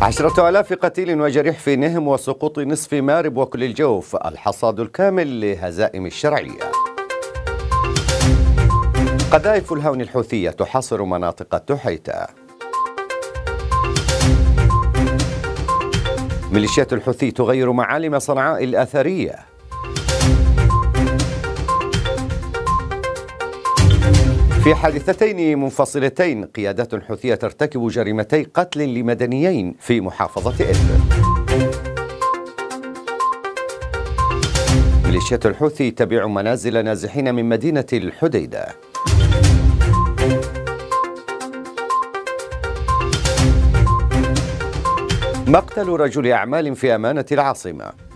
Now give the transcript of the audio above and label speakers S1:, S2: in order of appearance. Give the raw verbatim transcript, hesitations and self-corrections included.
S1: عشرة آلاف قتيل وجريح في نهم وسقوط نصف مارب وكل الجوف، الحصاد الكامل لهزائم الشرعية. قذائف الهون الحوثية تحاصر مناطق التحيتة. ميليشيات الحوثي تغير معالم صنعاء الأثرية. في حادثتين منفصلتين قيادات حوثية ترتكب جريمتي قتل لمدنيين في محافظة إدلب. ميليشيات الحوثي تبيع منازل نازحين من مدينة الحديدة. مقتل رجل أعمال في أمانة العاصمة.